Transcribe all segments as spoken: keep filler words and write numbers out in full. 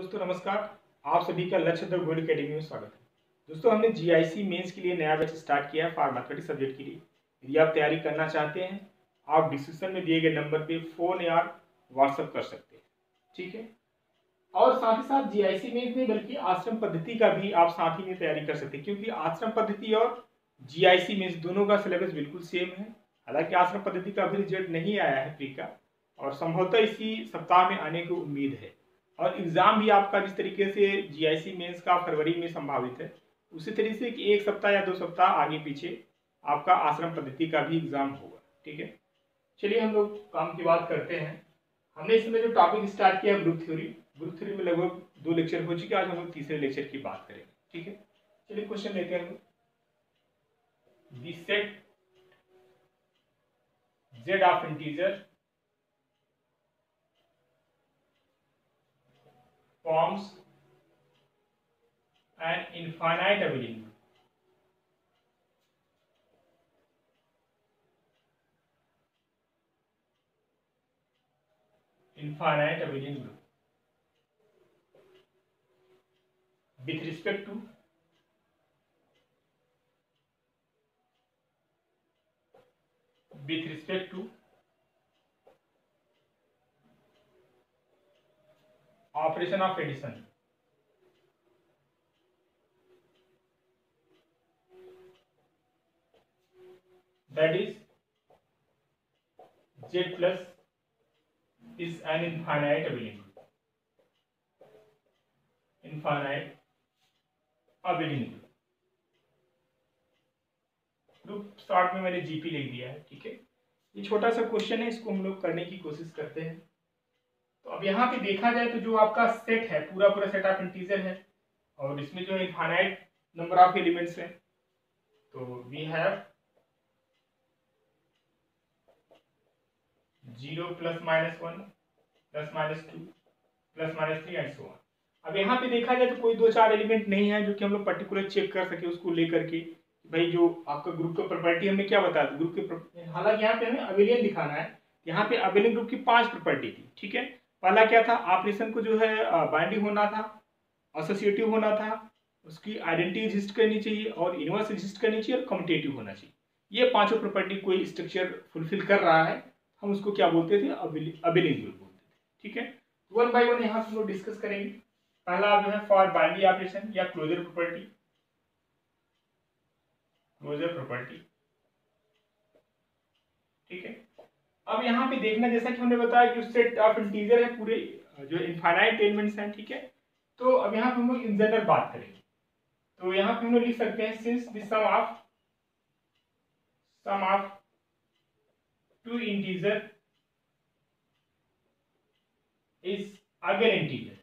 दोस्तों नमस्कार। आप सभी का लक्ष्य द गोल्ड अकेडमी में स्वागत है। दोस्तों हमने जीआईसी मेंस के लिए नया बैच स्टार्ट किया है फॉर मैथमेटिक्स सब्जेक्ट के लिए। यदि आप तैयारी करना चाहते हैं आप डिस्क्रिप्शन में दिए गए नंबर पे फोन या व्हाट्सएप कर सकते हैं, ठीक है। और साथ ही साथ जीआईसी मेंस नहीं बल्कि आश्रम पद्धति का भी आप साथ ही में तैयारी कर सकते हैं, क्योंकि आश्रम पद्धति और जीआईसी मेंस दोनों का सिलेबस बिल्कुल सेम है। हालांकि आश्रम पद्धति का अभी रिजल्ट नहीं आया है प्री का, और संभवतः इसी सप्ताह में आने की उम्मीद है। और एग्जाम भी आपका जिस तरीके से जीआईसी मेंस का फरवरी में संभावित है, उसी तरीके से कि एक सप्ताह या दो सप्ताह आगे पीछे आपका आश्रम पद्धति का भी एग्जाम होगा, ठीक है। चलिए हम लोग काम की बात करते हैं। हमने इसमें जो टॉपिक स्टार्ट किया ग्रुप थ्योरी, ग्रुप थ्योरी में लगभग दो लेक्चर हो चुके हैं। आज हम लोग तीसरे लेक्चर की बात करेंगे, ठीक है। चलिए क्वेश्चन लेते हैं हम लोग। The set z of integer forms an infinite abelian group. Infinite abelian group with respect to with respect to operation of addition, that is z plus is an infinite abelian group. Infinite abelian group. Group start में मैंने GP लिख दिया है, ठीक है। ये छोटा सा क्वेश्चन है, इसको हम लोग करने की कोशिश करते हैं। तो अब यहाँ पे देखा जाए तो जो आपका सेट है पूरा पूरा सेट ऑफ इंटीजर है, और इसमें जो है इनफाइनाइट नंबर ऑफ एलिमेंट्स है। तो we have zero plus minus one plus minus two plus minus three and so on. अब यहाँ पे देखा जाए तो कोई दो चार एलिमेंट नहीं है जो कि हम लोग पर्टिकुलर चेक कर सके उसको लेकर के, भाई जो आपका ग्रुप का प्रॉपर्टी हमें क्या बता दो ग्रुप के। हालांकि यहाँ पे हमें अबेलियन दिखाना है। यहाँ पे अबेलियन ग्रुप की पांच प्रॉपर्टी थी, ठीक है। पहला क्या था, ऑपरेशन को जो है बाइंडिंग होना था, एसोसिएटिव होना था, उसकी आइडेंटिटी एग्जिस्ट करनी चाहिए, और इनवर्स एग्जिस्ट करनी चाहिए, और कम्यूटेटिव होना चाहिए। ये पांचों प्रॉपर्टी कोई स्ट्रक्चर फुलफिल कर रहा है, हम उसको क्या बोलते थे, अबेलियन ग्रुप बोलते थे, ठीक है। वन बाय वन यहाँ से हम लोग डिस्कस करेंगे। पहला जो है फॉर बाइंडिंग ऑपरेशन या क्लोजर प्रॉपर्टी, क्लोजर प्रॉपर्टी, ठीक है। अब यहाँ पे देखना, जैसा कि हमने बताया कि सेट ऑफ इंटीजर है, पूरे जो इनफाइनाइट एलिमेंट्स हैं, ठीक है। तो अब यहाँ पे हम लोग इन जनरल बात करेंगे। तो यहाँ पे हम लोग लिख सकते हैं since the sum of sum of two integer is again integer,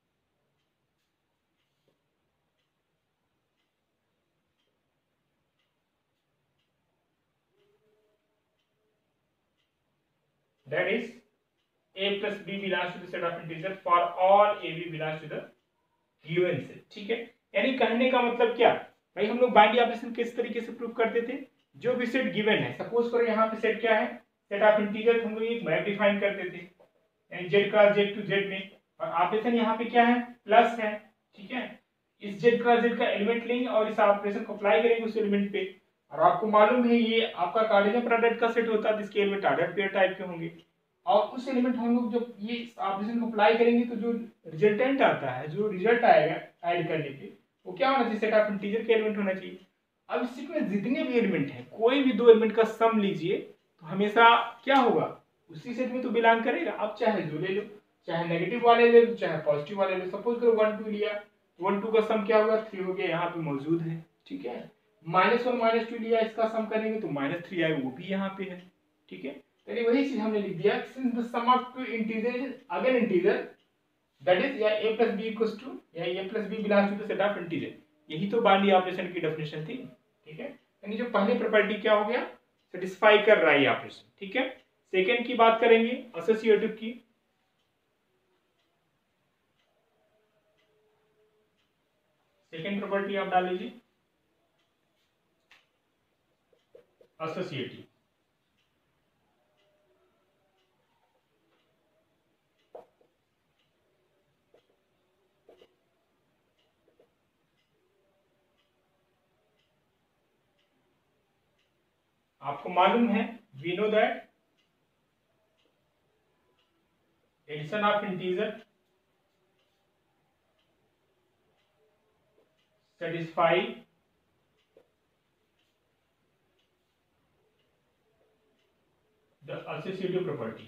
that is a plus b belongs to the set of integer for all a b belongs to the given set, ठीक है। यानी कहने का मतलब क्या, भाई हम लोग बाइंडिंग ऑपरेशन किस तरीके से प्रूव करते थे, जो भी सेट गिवन है, सपोज करो यहाँ पे सेट क्या है, सेट ऑफ इंटीजर, हम लोग एक मैप डिफाइन करते थे यानी z cross z to z में, और ऑपरेशन यहाँ पे क्या है, प्लस है, ठीक है। इस z क्रॉस z का एलिमेंट लेंगे और इस ऑपरेशन को अप्लाई करेंगे उस एलिमेंट पे, और आपको मालूम है ये आपका कार्टेशियन प्रोडक्ट का सेट होता है जिसके एलिमेंट ऑर्डर पेयर टाइप के होंगे, और उस एलिमेंट हम लोग जब ये ऑपरेशन को अप्लाई करेंगे तो जो रिजल्टेंट आता है, जो रिजल्ट आएगा ऐड करने पे, वो क्या होना चाहिए, सेट ऑफ इंटीजर के एलिमेंट होना चाहिए। अब इस सेट में जितने भी एलिमेंट हैं, कोई भी दो एलिमेंट का सम लीजिए तो हमेशा क्या होगा, उसी सेट में तो बिलोंग करेगा। अब चाहे जो ले लो, चाहे नेगेटिव वाले ले लो चाहे पॉजिटिव वाले ले लो। सपोज करो वन टू लिया, वन टू का सम क्या होगा, थ्री हो गया, यहाँ पे मौजूद है, ठीक है। माइनस वन माइनस टू लिया, इसका सम करेंगे तो माइनस थ्री आएगा, वो भी यहाँ पे है, ठीक है। तो वही चीज हमने लिख दिया, since the sum of two integer is again integer, that is या a plus b equals to या a plus b belongs to the set of integer. यही तो बाइंडिंग ऑपरेशन की डेफिनेशन थी, ठीक है। यानी जो पहली प्रॉपर्टी क्या हो गया, सेटिस्फाई कर रहा है ये ऑपरेशन, ठीक है। सेकंड की बात करेंगे एसोसिएटिव की। सेकंड प्रॉपर्टी आप डाल लीजिए एसोसिएटिव। आपको मालूम है, we know that addition of integer satisfy the associative property.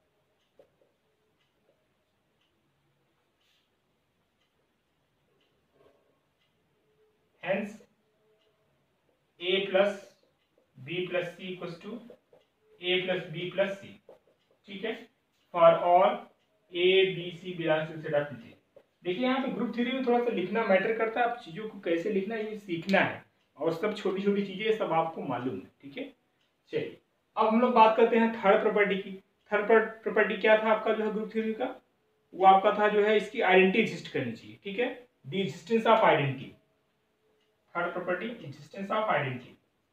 Hence a plus b plus c equals to a plus b plus c. ठीक है, for all a b c belongs to set of integer. देखिए यहाँ पे group theory में थोड़ा सा लिखना matter करता है, आप चीजों को कैसे लिखना है ये सीखना है, और सब छोटी छोटी चीजें सब आपको मालूम है। ठीक है, चलिए अब हम लोग बात करते हैं थर्ड प्रॉपर्टी की। थर्ड प्रॉपर्टी क्या था आपका जो है ग्रुप थ्योरी का, वो आपका था जो है इसकी आइडेंटिटी एग्जिस्ट करनी चाहिए। ठीक है, the existence of identity. Third property existence of identity.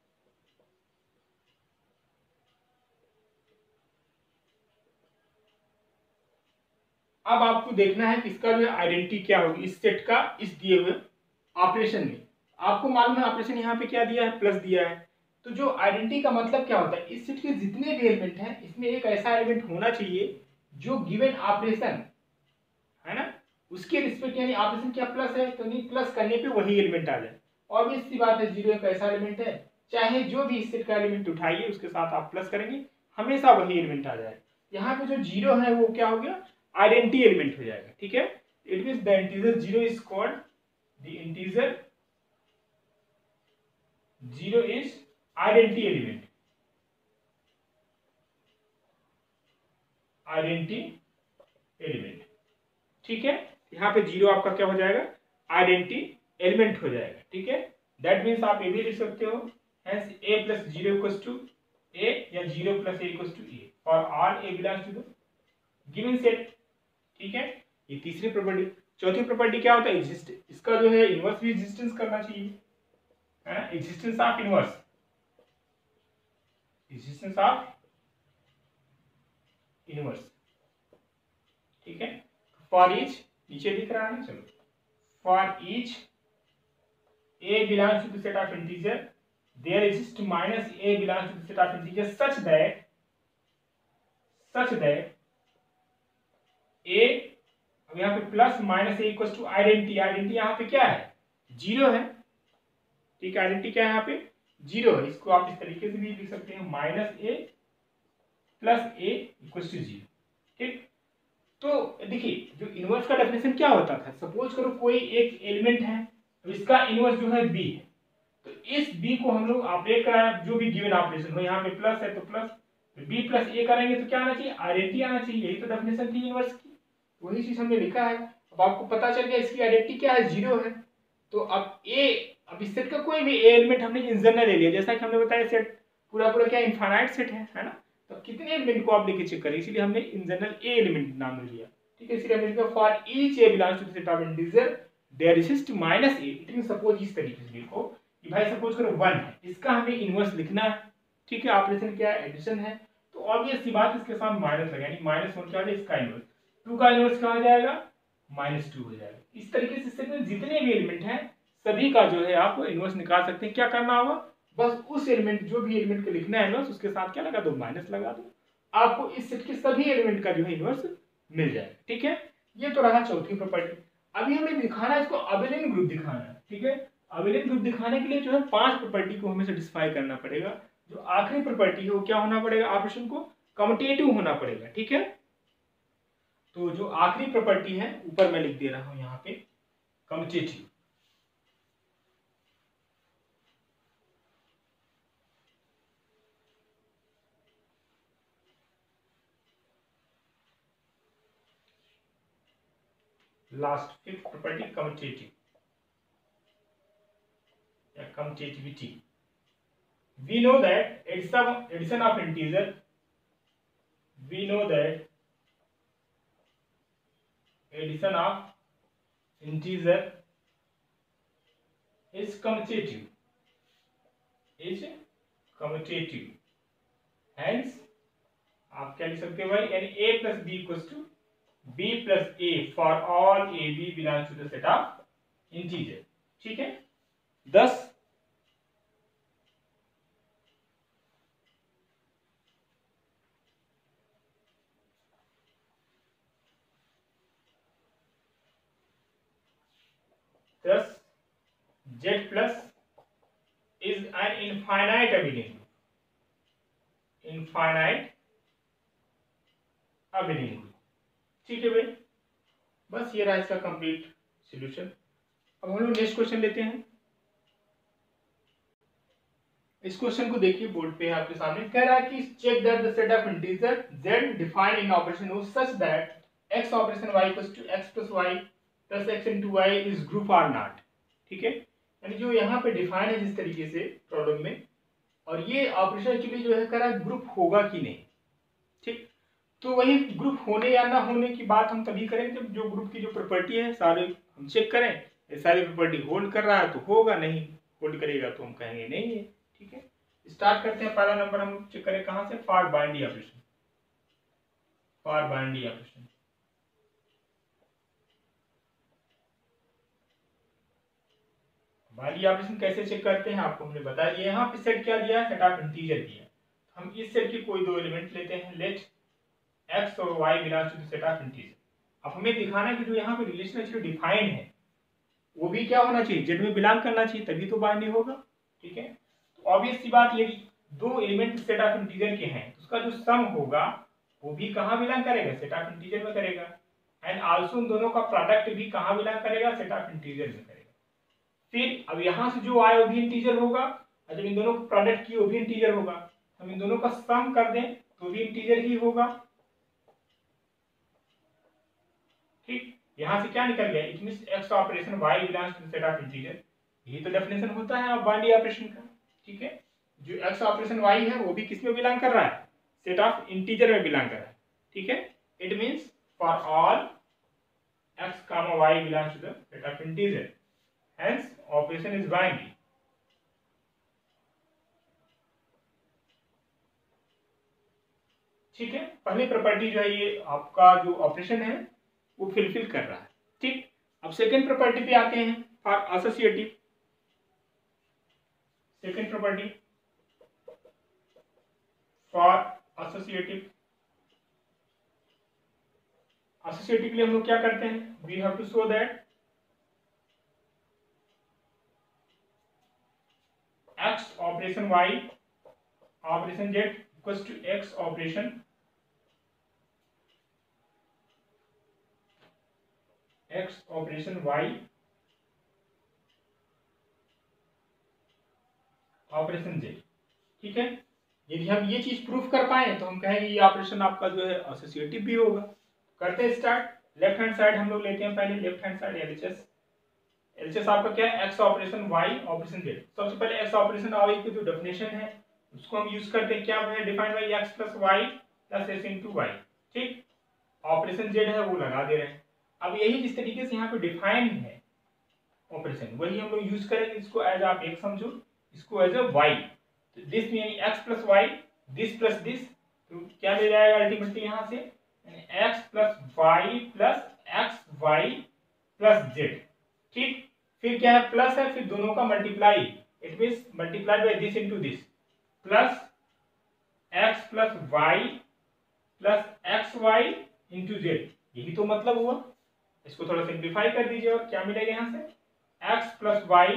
अब आपको देखना है कि इसका जो है आइडेंटिटी क्या होगी इस सेट का, इस दिए हुए ऑपरेशन में। आपको मालूम है ऑपरेशन यहाँ पे क्या दिया है, प्लस दिया है। तो जो आइडेंटिटी का मतलब क्या होता है, इस सेट के जितने भी एलिमेंट हैं इसमें एक ऐसा एलिमेंट होना चाहिए जो गिवन ऑपरेशन है ना उसके रिस्पेक्ट, यानी ऑपरेशन क्या प्लस है तो नहीं प्लस करने पे वही एलिमेंट आ जाए। और सी बात है, जीरो एक ऐसा एलिमेंट है चाहे जो भी इस सेट का एलिमेंट उठाइए उसके साथ आप प्लस करेंगे हमेशा वही एलिमेंट आ जाए। यहाँ पे जो जीरो है वो क्या हो गया, आइडेंटिटी एलिमेंट हो जाएगा। ठीक है, it means the integer zero is called the integer zero is identity element. Identity element. ठीक है, यहाँ पे जीरो आपका क्या हो जाएगा, आइडेंटिटी एलिमेंट हो जाएगा। ठीक है, दैट मीन्स आप ये भी लिख सकते हो, hence a plus zero equals to a या zero plus a equals to a for all a belongs to the given set. ठीक है, ये तीसरी प्रॉपर्टी। चौथी प्रॉपर्टी क्या होता है, एग्जिस्ट, इसका जो है इनवर्स भी एग्जिस्टेंस करना चाहिए, है ना, existence of inverse, existence of inverse. ठीक है, फॉर ईच, नीचे लिख रहा है, चलो, for each a belongs to the set of integer there exists minus a belongs to the set of integer such that such that a, अब यहाँ पे plus minus a equal to identity. Identity यहाँ पे क्या है, zero है। ठीक है, आइडेंटिटी क्या है यहाँ पे, जीरो है। इसको आप इस तरीके से भी लिख सकते हैं, minus a plus a equal to zero. ठीक, तो देखिए जो इनवर्स का डेफिनेशन क्या होता था, सपोज करो कोई एक एलिमेंट है, तो इसका इनवर्स जो है b है, तो इस b को हम लोग ऑपरेट कराएं, जो भी गिवन ऑपरेशन हो, यहाँ पे प्लस है तो प्लस, b प्लस a करेंगे तो क्या आना चाहिए, आइडेंटिटी आना चाहिए। यही तो डेफिनेशन थी इनवर्स की, वही चीज हमने लिखा है। अब आपको पता चल गया इसकी आइडेंटिटी क्या है, जीरो है। तो अब a, अब इस सेट का कोई भी a एलिमेंट हमने इन जनरल ले लिया, जैसा कि हमने बताया सेट पूरा पूरा क्या इनफाइनाइट सेट है, है ना, तो कितने एलिमेंट को आप लेके चेक करें, इसलिए हमने इन जनरल a एलिमेंट नाम ले लिया। ठीक है, इसलिए हमने लिखा for each a belongs to the set of integer there exist minus a. It means suppose इस तरीके से लिखो कि भाई सपोज करो वन है, इसका हमें इनवर्स लिखना है। ठीक है, ऑपरेशन क्या है, एडिशन है, तो ऑब्वियस सी बात इसके साथ माइनस लगा, यानी माइनस वन क्या हो जाएगा, इसका इनवर्स, टू का इनवर्स क्या हो जाएगा, माइनस टू हो जाएगा। इस तरीके से इससे जितने भी एलिमेंट हैं सभी का जो है आप इनवर्स निकाल सकते हैं। क्या करना होगा, बस उस एलिमेंट, जो भी एलिमेंट को लिखना है इनवर्स, उसके साथ क्या लगा दो, माइनस लगा दो, आपको इस सेट के सभी एलिमेंट का जो है इनवर्स मिल जाएगा। ठीक है, ये तो रहा चौथी प्रॉपर्टी। अभी हमें दिखाना है इसको अबेलियन ग्रुप दिखाना है। ठीक है, अबेलियन ग्रुप दिखाने के लिए जो है पांच प्रॉपर्टी को हमें सेटिस्फाई करना पड़ेगा। जो आखिरी प्रॉपर्टी है वो क्या होना पड़ेगा, ऑपरेशन को कम्यूटेटिव होना पड़ेगा। ठीक है, तो जो आखिरी प्रॉपर्टी है ऊपर मैं लिख दे रहा हूं यहाँ पे, commutative. Last fifth property commutative या commutativity. We know that addition addition of integer, we know that addition of integer is commutative, is commutative. Hence आप क्या लिख सकते हो भाई, यानी a plus b equals to b plus a for all a b belongs to the set of integer. ठीक है, thus thus z plus is an infinite abelian infinite abelian group। ठीक है भाई, बस ये रहा इसका कंप्लीट सॉल्यूशन। अब हम लोग नेक्स्ट क्वेश्चन लेते हैं। इस क्वेश्चन को देखिए, बोर्ड पे है आपके सामने। कह रहा है कि check that the set of integer z defined in operation o such that x operation y equals to x plus y plus x into y is group or not. ठीक है, यानी जो यहाँ पे डिफाइन है जिस तरीके से प्रॉब्लम में, और ये ऑपरेशन एक्चुअली जो है कह रहा है ग्रुप होगा कि नहीं। ठीक, तो वही ग्रुप होने या ना होने की बात हम तभी करें जब जो ग्रुप की जो प्रॉपर्टी है सारे हम चेक करें, ये सारी प्रॉपर्टी होल्ड कर रहा है तो होगा, नहीं होल्ड करेगा तो हम कहेंगे नहीं है। ठीक है, स्टार्ट करते हैं। पहला नंबर हम चेक करें कहां से, for binary operation. For binary operation binary operation कैसे चेक करते हैं आपको हमने बता दिया। यहाँ पे सेट क्या दिया है, सेट ऑफ इंटीजर दिया। हम इस सेट के कोई दो एलिमेंट लेते हैं, लेट x और y belongs to the set of integer. अब हमें दिखाना है कि जो यहाँ पे रिलेशन एक्चुअली डिफाइंड है वो भी क्या होना चाहिए, जेड में बिलोंग करना चाहिए, तभी तो बाइनरी होगा। ठीक है, तो ऑब्वियस सी बात, यदि दो एलिमेंट सेट ऑफ इंटीजर के हैं तो उसका जो सम होगा वो भी कहाँ बिलोंग करेगा, सेट ऑफ इंटीजर में करेगा। एंड आल्सो उन दोनों का प्रोडक्ट भी कहाँ बिलोंग करेगा, सेट ऑफ इंटीजर में करेगा। फिर अब यहाँ से जो आए वो भी इंटीजर होगा, और जब इन दोनों को प्रोडक्ट की वो भी इंटीजर होगा, हम इन दोनों का सम कर दें तो भी इंटीजर ही होगा। ठीक, यहां से क्या निकल गया, it means x operation y belongs to set of integer. यही तो डेफिनेशन होता है अब बाइनरी ऑपरेशन का। ठीक है, जो x ऑपरेशन y है वो भी किस में बिलोंग कर रहा है, सेट ऑफ इंटीजर में बिलोंग कर रहा है। ठीक है, it means for all x comma y belongs to the set of integer, hence operation is binary. ठीक है, पहली प्रॉपर्टी जो है ये आपका जो ऑपरेशन है वो फिलफिल कर रहा है। ठीक, अब सेकंड प्रॉपर्टी पे आते हैं, for associative. Second property for associative. Associative के लिए हम लोग क्या करते हैं, we have to show that x operation y operation z equals to x operation x operation y operation z। ठीक है, यदि हम ये चीज प्रूफ कर पाए तो हम कहेंगे ये ऑपरेशन आपका जो है एसोसिएटिव भी होगा। करते हैं स्टार्ट। लेफ्ट हैंड साइड हम लोग लेते हैं पहले, left hand side LHS. LHS आपका क्या है, x operation y operation z। सबसे पहले x ऑपरेशन y की जो डेफिनेशन है उसको हम यूज करते हैं, क्या है, defined by x plus y plus s into y। ठीक, ऑपरेशन z है वो लगा दे रहे हैं। अब यही जिस तरीके से यहाँ पे डिफाइंड है ऑपरेशन, वही हम लोग यूज करेंगे। इसको एज आप एक समझो, इसको एज अ y, तो दिस यानी x plus y, this plus this, तो क्या ले जाएगा अल्टीमेटली यहाँ से, x plus y plus x y plus z। ठीक, फिर क्या है, प्लस है, फिर दोनों का multiply, it means multiply by this into this, plus x plus y plus x y into z. यही तो मतलब हुआ। इसको थोड़ा सिंप्लीफाई कर दीजिए और क्या मिलेगा यहाँ से, x plus y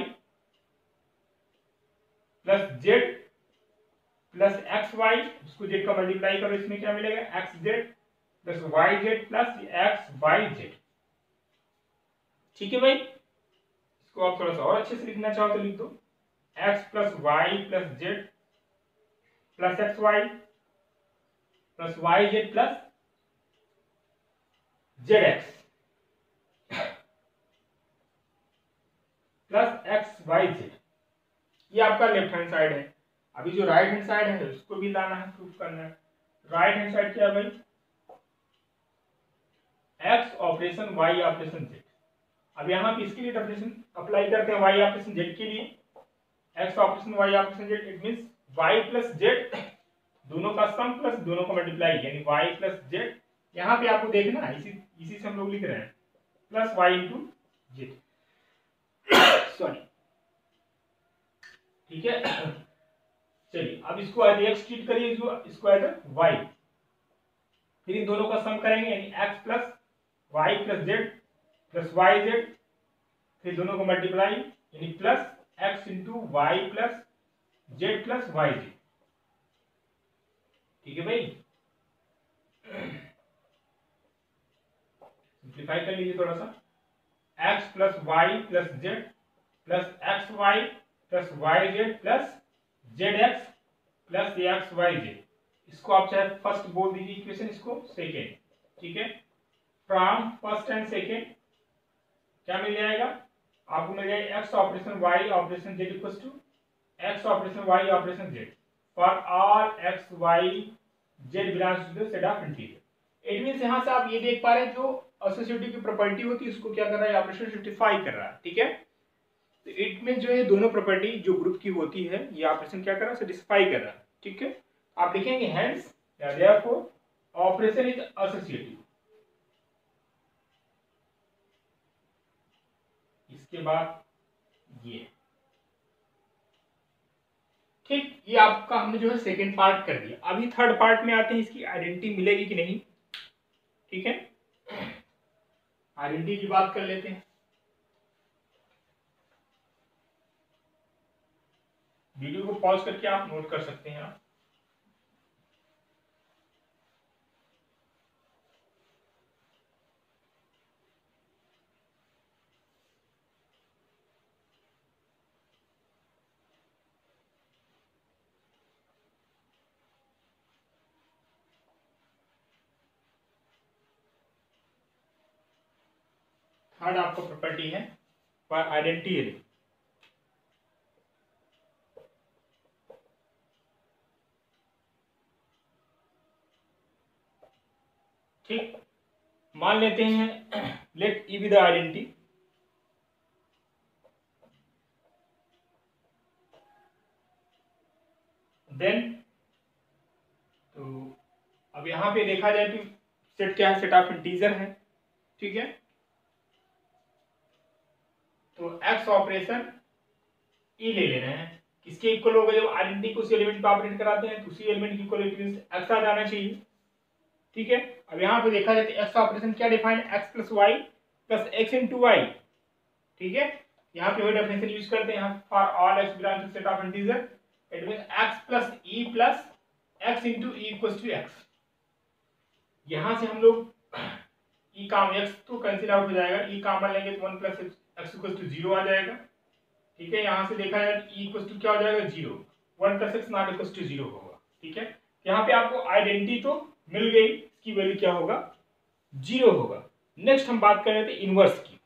plus z plus x y, उसको जेड का मल्टीप्लाई करो, इसमें क्या मिलेगा, x z plus y z plus x y z. ठीक है भाई, इसको आप थोड़ा सा और अच्छे से लिखना चाहो तो लिख दो, x plus y plus z plus x y plus y z plus z x plus x y z. ये आपका लेफ्ट हैंड साइड है। अभी जो राइट हैंड साइड है उसको भी लाना है, प्रूफ करना है। राइट हैंड साइड क्या है भाई, x operation y operation z. अब यहाँ पे इसके लिए डेफिनेशन अप्लाई करते हैं, वाई ऑपरेशन जेड के लिए, x operation y operation z, it means y plus z, दोनों का सम प्लस दोनों का मल्टीप्लाई, यानी वाई प्लस जेड। यहाँ पे आपको देखना है, इसी इसी से हम लोग लिख रहे हैं, plus y into z, sorry. ठीक है, चलिए अब इसको एज एक्स ट्रीट करिए, इसको एज वाई, फिर इन दोनों का सम करेंगे, यानी x plus y plus z plus y z फिर दोनों को मल्टीप्लाई यानी plus x into y plus z plus y z. ठीक है भाई, सिंप्लीफाई कर लीजिए थोड़ा सा। X plus y plus z plus x y plus y z plus z x plus x y z. इसको आप चाहे फर्स्ट बोल दीजिए इक्वेशन, इसको सेकेंड। ठीक है, फ्रॉम फर्स्ट एंड सेकेंड क्या मिल जाएगा आपको? मिल जाएगा x operation y operation z equal to x operation y operation z for all x y z belongs to the set of integer. It means यहां से आप ये देख पा रहे हैं जो एसोसिएटिव की प्रॉपर्टी होती है उसको क्या कर रहा है, ऑपरेशन सिम्प्लीफाई कर रहा है। ठीक है, तो इट मींस जो है दोनों प्रॉपर्टी जो ग्रुप की होती है ये ऑपरेशन क्या कर रहा है, सेटिस्फाई कर रहा है। ठीक है, आप लिखेंगे hence therefore operation is associative. इसके बाद ये ठीक, ये आपका हमने जो है सेकेंड पार्ट कर दिया। अभी थर्ड पार्ट में आते हैं, इसकी आइडेंटिटी मिलेगी कि नहीं। ठीक है, आइडेंटिटी की बात कर लेते हैं। वीडियो को पॉज करके आप नोट कर सकते हैं आप। थर्ड आपको प्रॉपर्टी है फॉर आइडेंटिटी। ठीक, मान लेते हैं let e be the identity. Then तो अब यहां पे देखा जाए तो सेट क्या है, सेट ऑफ इंटीजर है। ठीक है, तो एक्स ऑपरेशन ई ले ले रहे हैं, किसके इक्वल होगा? जब आइडेंटिटी को उसी एलिमेंट पे ऑपरेट कराते हैं तो उसी एलिमेंट की इक्वल एक्स आ जाना चाहिए। ठीक है, अब यहाँ पे देखा जाए तो एक्स ऑपरेशन क्या डिफाइन है, x plus y plus x into y. ठीक है, यहाँ पे वही डेफिनेशन यूज करते हैं for all x belong to set of integer. It means x plus e plus x into e equals to x. यहाँ से हम लोग ई काम एक्स तो कैंसिल आउट हो जाएगा, ई कॉमन लेंगे तो one plus x equals to zero आ जाएगा। ठीक है, यहाँ से देखा जाए तो ई इक्वल्स टू क्या हो जाएगा, zero. One plus x not equals to zero होगा। ठीक है, यहाँ पे आपको आइडेंटिटी तो मिल गई, इसकी वैल्यू क्या होगा, जीरो होगा। नेक्स्ट हम बात कर रहे थे इनवर्स की।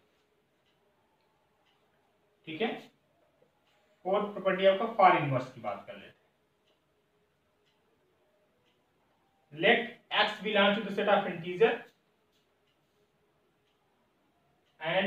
ठीक है, फोर्थ प्रॉपर्टी आपका फॉर इनवर्स की बात कर लेते हैं। Let x belong to the set of integer and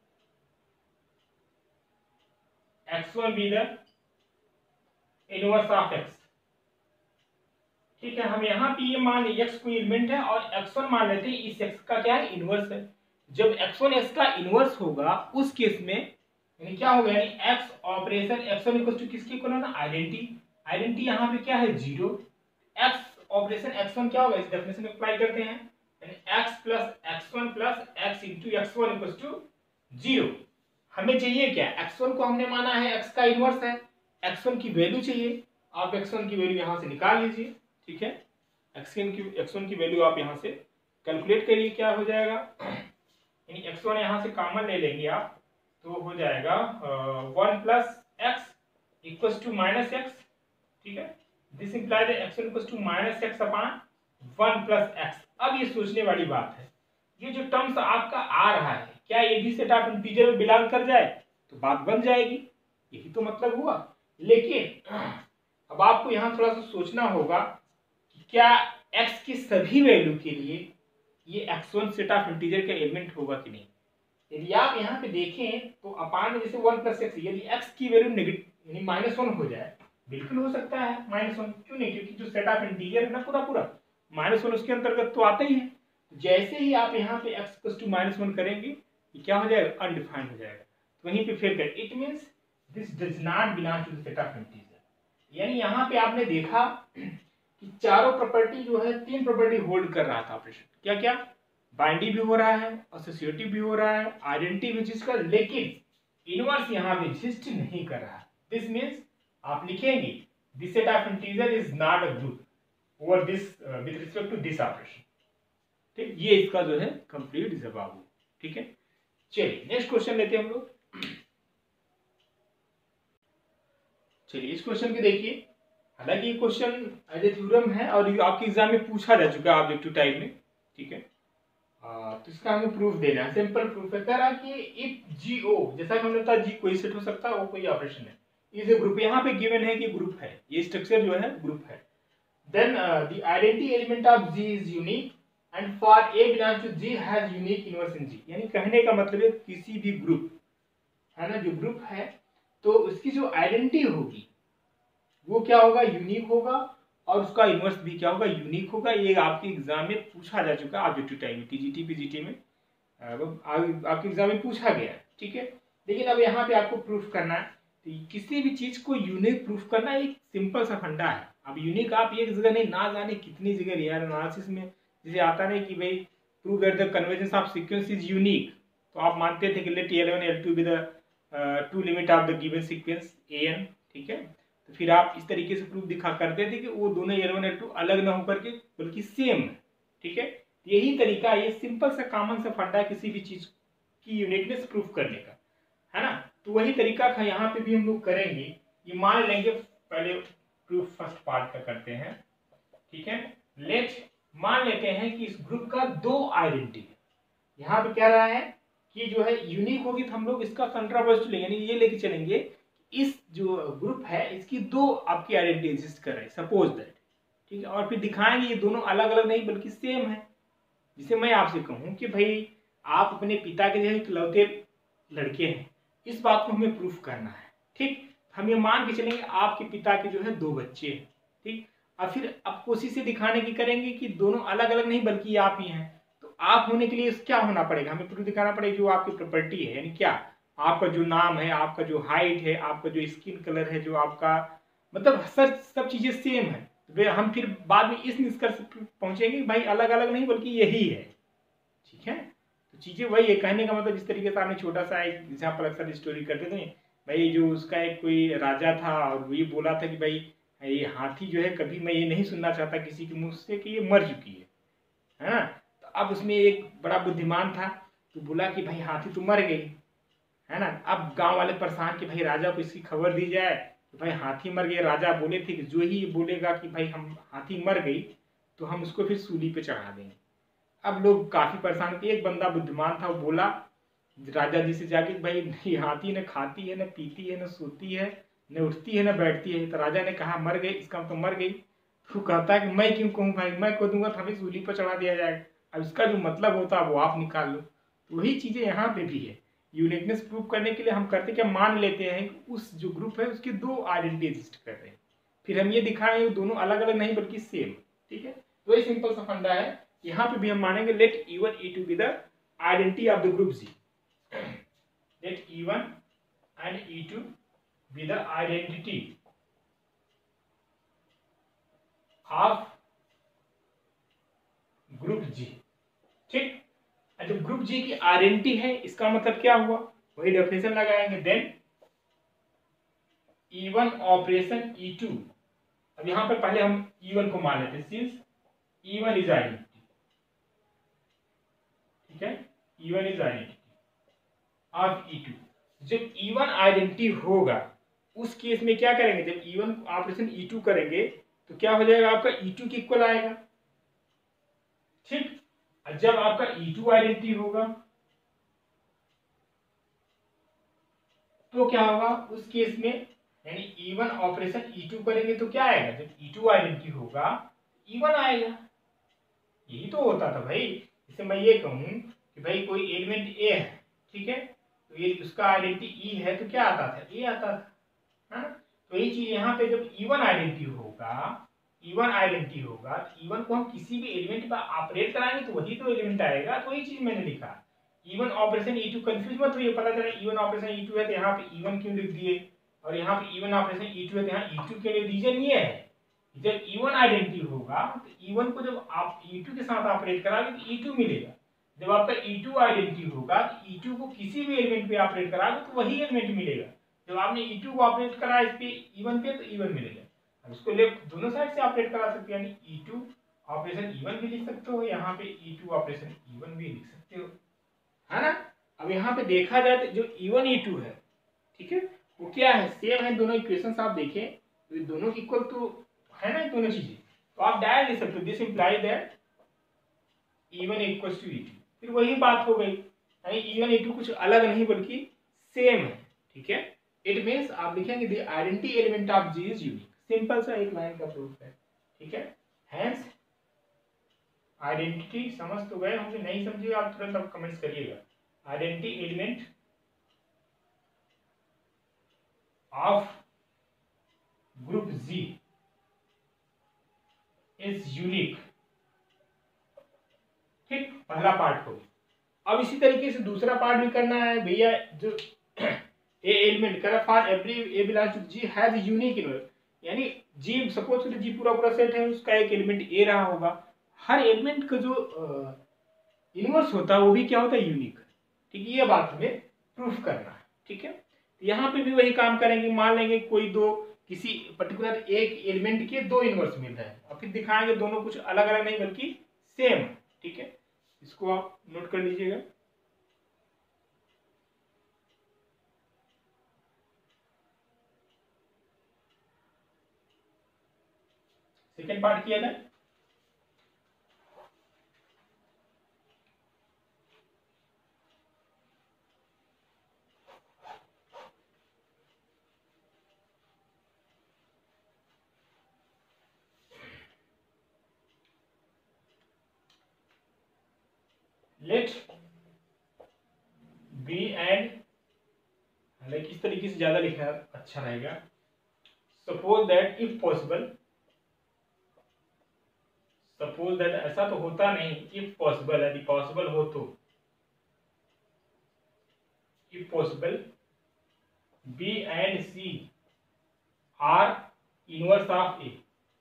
x one be the inverse of x. ठीक है, हम यहाँ पे ये मान एक्स कोई एलिमेंट है और एक्स वन मान लेते हैं इस एक्स का क्या है, इनवर्स है। जब एक्स वन एक्स का इनवर्स होगा उस केस में यानी क्या होगा, यानी x operation x one equal to किसके इक्वल होगा, आइडेंटिटी। आइडेंटिटी यहाँ पे क्या है, zero. X operation x one क्या होगा, इस डेफिनेशन अप्लाई करते हैं, यानी x plus x one plus x into x one equal to zero. हमें चाहिए क्या, एक्स वन को हमने माना है एक्स का इनवर्स है, एक्स वन की वैल्यू चाहिए। आप एक्स वन की वैल्यू यहाँ से निकाल लीजिए। ठीक है, एक्स वन की एक्स वन की वैल्यू आप यहाँ से कैलकुलेट करिए, क्या हो जाएगा, यानी एक्स वन यहाँ से कॉमन ले लेंगे आप तो हो जाएगा one plus x equals to minus x. ठीक है, this implies x one equals to minus x upon one plus x. अब ये सोचने वाली बात है, ये जो टर्म्स आपका आ रहा है क्या ये भी सेट ऑफ इंटीजर में बिलोंग कर जाए, तो बात बन जाएगी, यही तो मतलब हुआ। लेकिन अब आपको यहाँ थोड़ा सा सोचना होगा कि क्या x की सभी वैल्यू के लिए ये x one set of integer का एलिमेंट होगा कि नहीं। यदि आप यहाँ पे देखें तो अपान में जैसे वन प्लस एक्स, यदि x की वैल्यू नेगेटिव यानी माइनस वन हो जाए, बिल्कुल हो सकता है माइनस वन, क्यों नहीं, क्योंकि जो सेट ऑफ इंटीजर है ना पूरा पूरा माइनस वन उसके अंतर्गत तो आता ही है। जैसे ही आप यहाँ पे x plus two minus one करेंगे ये क्या हो जाएगा, अनडिफाइंड हो जाएगा, तो वहीं पे फेल कर। It means this does not belong to the set of integer. यानी यहाँ पे आपने देखा कि चारों प्रॉपर्टी जो है, तीन प्रॉपर्टी होल्ड कर रहा था ऑपरेशन, क्या क्या, बाइंडिंग भी हो रहा है, एसोसिएटिव भी हो रहा है, आइडेंटिटी भी चीज का, लेकिन इनवर्स यहाँ पे एग्जिस्ट नहीं कर रहा। दिस मीन्स आप लिखेंगे this set of integer is not a group over this with respect to this operation. ठीक, ये इसका जो है कंप्लीट जवाब हो। ठीक है, चलिए नेक्स्ट क्वेश्चन लेते हैं हम लोग। चलिए इस क्वेश्चन को देखिए। हालांकि ये क्वेश्चन एज ए थ्योरम है और ये आपके एग्जाम में पूछा जा चुका है ऑब्जेक्टिव टाइप में। ठीक है, आ, तो इसका हमें प्रूफ देना है। सिंपल प्रूफ है, कह रहा कि इफ जी ओ, जैसा कि हमने बताया जी कोई सेट हो सकता है, वो कोई ऑपरेशन है, इज ए ग्रुप। यहाँ पे गिवन है कि ग्रुप है, ये स्ट्रक्चर जो है ग्रुप है। Then the identity element of G is unique and for a belongs to G has unique inverse in G. यानी कहने का मतलब है किसी भी ग्रुप है ना, जो ग्रुप है तो उसकी जो आइडेंटिटी होगी वो क्या होगा, यूनिक होगा, और उसका इनवर्स भी क्या होगा, यूनिक होगा। ये आपके एग्जाम में पूछा जा चुका है ऑब्जेक्टिव टाइप में, टीजीटी पीजीटी में आपके एग्जाम में पूछा गया है। ठीक है, लेकिन अब यहाँ पे आपको प्रूफ करना है। तो किसी भी चीज को यूनिक प्रूफ करना एक सिंपल सा फंडा है। अब यूनिक आप एक जगह नहीं, ना जाने कितनी जगह रियल एनालिसिस में जैसे आता नहीं कि भाई prove that the convergence of sequence is unique, तो आप मानते थे कि let l one l two be the two limit of the given sequence a n. ठीक है, तो फिर आप इस तरीके से प्रूफ दिखा करते थे कि वो दोनों एल वन एल टू अलग ना होकर के बल्कि सेम है। ठीक है, यही तरीका, ये सिंपल सा कॉमन सा फंडा है किसी भी चीज की यूनिकनेस प्रूफ करने का, है ना। तो वही तरीका था यहाँ पे भी हम लोग करेंगे। ये मान लेंगे, पहले प्रूफ फर्स्ट पार्ट का करते हैं। ठीक है, लेट मान लेते हैं कि इस ग्रुप का दो आइडेंटिटी है। यहाँ पे क्या रहा है कि जो है यूनिक होगी तो हम लोग इसका कंट्रावर्स लेंगे, यानी ये लेके चलेंगे इस जो ग्रुप है इसकी दो आपकी आइडेंटिटी एग्जिस्ट कर रही है, सपोज दैट। ठीक है, और फिर दिखाएंगे ये दोनों अलग अलग नहीं बल्कि सेम है। जिसे मैं आपसे कहूं कि भाई आप अपने पिता के जो है इकलौते लड़के हैं, इस बात को हमें प्रूफ करना है। ठीक, हम ये मान के चलेंगे आपके पिता के जो है दो बच्चे हैं। ठीक, और फिर अब कोशिश से दिखाने की करेंगे कि दोनों अलग अलग नहीं बल्कि आप ही हैं। तो आप होने के लिए क्या होना पड़ेगा, हमें प्रूफ दिखाना पड़ेगा जो आपकी प्रॉपर्टी है, यानी क्या, आपका जो नाम है, आपका जो हाइट है, आपका जो स्किन कलर है, जो आपका मतलब सब सब चीजें सेम है। तो हम फिर बाद में इस निष्कर्ष पहुंचेंगे भाई अलग अलग नहीं बल्कि यही है। ठीक है, तो चीजें वही है। कहने का मतलब जिस तरीके से आपने छोटा सा एक एग्जाम्पल अक्सर स्टोरी करते थे भाई, जो उसका एक कोई राजा था और ये बोला था कि भाई ये हाथी जो है, कभी मैं ये नहीं सुनना चाहता किसी के मुंह से कि ये मर चुकी है, है ना। तो अब उसमें एक बड़ा बुद्धिमान था, तो बोला कि भाई हाथी तो मर गई, है ना। अब गांव वाले परेशान कि भाई राजा को इसकी खबर दी जाए कि भाई हाथी मर गई। राजा बोले थे कि जो ही बोलेगा कि भाई हम हाथी मर गई तो हम उसको फिर सूली पे चढ़ा देंगे। अब लोग काफी परेशान थे। एक बंदा बुद्धिमान था, वो बोला राजा जी से जाके भाई ये हाथी न खाती है, न पीती है, न सोती है, न उठती है, न बैठती है। तो राजा ने कहा मर गई, इसका मतलब मर गई। तो कहता है कि मैं क्यों कहूँ भाई, मैं कह दूंगा तो हमें सूली पर चढ़ा दिया जाएगा। अब इसका जो मतलब होता है वो आप निकाल लो। तो वही चीजें यहाँ पे भी है। यूनिकनेस प्रूव करने के लिए हम करते क्या, मान लेते हैं कि उस जो ग्रुप है उसके दो आइडेंटिटी एग्जिस्ट कर रहे हैं, फिर हम ये दिखाएंगे दोनों अलग अलग नहीं बल्कि सेम। ठीक है, तो ये सिंपल सा फंडा है। यहाँ पे भी हम मानेंगे let e one e two be the identity of the group G. Let e one and e two be the identity of group G. ठीक, जब ग्रुप जी की आइडेंटिटी है इसका मतलब क्या हुआ, वही डेफिनेशन लगाएंगे। Then e one operation e two, अब यहां पर पहले हम ई वन को मान लेते हैं, since e one is identity. ठीक है, e one is identity of e two. जब ई वन आइडेंटिटी होगा उस केस में क्या करेंगे, जब e one operation e two करेंगे तो क्या हो जाएगा, आपका ई टू के इक्वल आएगा। ठीक, जब आपका ई टू आइडेंटिटी होगा तो क्या होगा उस केस में, यानी e one operation e two करेंगे तो क्या आएगा, जब ई टू आइडेंटिटी होगा ई वन आएगा। यही तो होता था भाई। जैसे मैं ये कहूं कि भाई कोई एलिमेंट ए है, ठीक है, तो ये उसका आइडेंटिटी ई है तो क्या आता था, ए आता था, है। तो यही चीज यहाँ पे जब ई वन आइडेंटिटी होगा, ई वन आइडेंटिटी होगा, ई वन को हम किसी भी एलिमेंट पर ऑपरेट कराएंगे तो वही तो एलिमेंट आएगा। तो वही चीज मैंने लिखा, e one operation e two, confuse मत हुई, पता चला e one operation e two है तो यहाँ पे ई वन क्यों लिख दिए, और यहाँ पे e one operation e two है तो यहाँ ई टू के लिए रीजन ये है, जब ई वन आइडेंटिटी होगा तो ई वन को जब आप ई टू के साथ ऑपरेट कराओगे तो ई टू मिलेगा। जब आपका ई टू आइडेंटिटी होगा तो ई टू को किसी भी एलिमेंट पे ऑपरेट कराओगे तो वही एलिमेंट मिलेगा। जब आपने ई टू को ऑपरेट करा इस पे ई वन पे तो ई वन मिलेगा। अब इसको लेफ्ट दोनों साइड से ऑपरेट करा सकते हैं, यानी e two operation e one भी लिख सकते हो, यहाँ पे e two operation e one भी लिख सकते हो, है ना। अब यहाँ पे देखा जाए तो जो ई वन ई टू है, ठीक है, वो क्या है, सेम है, दोनों इक्वेशंस आप देखें तो दोनों इक्वल तो है ना दोनों चीजें, तो आप डायरेक्ट लिख सकते हो this imply that e one equals to e two. फिर वही बात हो गई, यानी ई वन ई टू कुछ अलग नहीं बल्कि सेम है, ठीक है। इट मींस आप लिखेंगे the identity element of G is unique, simple सा एक लाइन का प्रूफ है, ठीक है। हेंस आइडेंटिटी समझ तो गए होंगे, नहीं समझिए आप तुरंत आप कमेंट्स करिएगा। Identity element of group G is unique, ठीक, पहला पार्ट हो। अब इसी तरीके से दूसरा पार्ट भी करना है भैया, जो ए एलिमेंट कर for every a belongs to G has unique inverse, यानी जी सपोज करो जी पूरा पूरा सेट है, उसका एक एलिमेंट ए रहा होगा, हर एलिमेंट का जो इनवर्स होता है वो भी क्या होता है, यूनिक, ठीक है। ये बात हमें प्रूफ करना है, ठीक है। तो यहाँ पे भी वही काम करेंगे, मान लेंगे कोई दो किसी पर्टिकुलर एक एलिमेंट के दो इनवर्स मिल रहे हैं और फिर दिखाएंगे दोनों कुछ अलग अलग नहीं बल्कि सेम, ठीक है। इसको आप नोट कर लीजिएगा। सेकेंड पार्ट किया जाए, लेट बी एंड, हालांकि इस तरीके से ज्यादा लिखना अच्छा रहेगा। Suppose that if possible, suppose that ऐसा तो होता नहीं, इफ पॉसिबल, यदि पॉसिबल हो तो, if possible b and c are inverse of a,